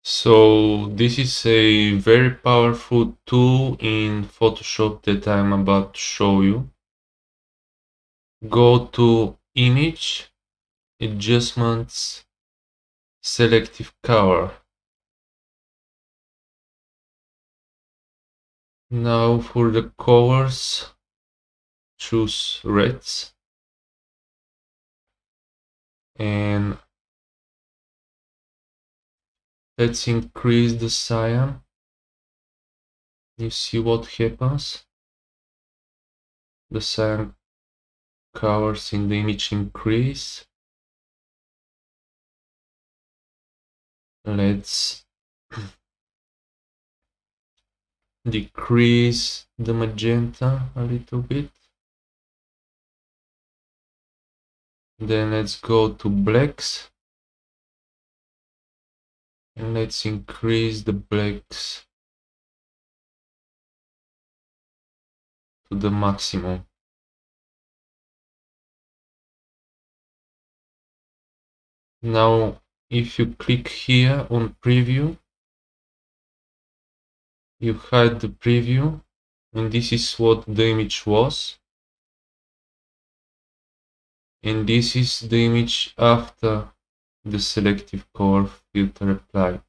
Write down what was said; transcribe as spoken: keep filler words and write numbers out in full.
So this is a very powerful tool in Photoshop that I'm about to show you. Go to Image, Adjustments, Selective Color. Now for the colors, choose reds and let's increase the cyan. You see what happens? The cyan colors in the image increase. Let's decrease the magenta a little bit. Then let's go to blacks and let's increase the blacks to the maximum. Now if you click here on preview, you hide the preview, and this is what the image was, and this is the image after the selective color filter applied.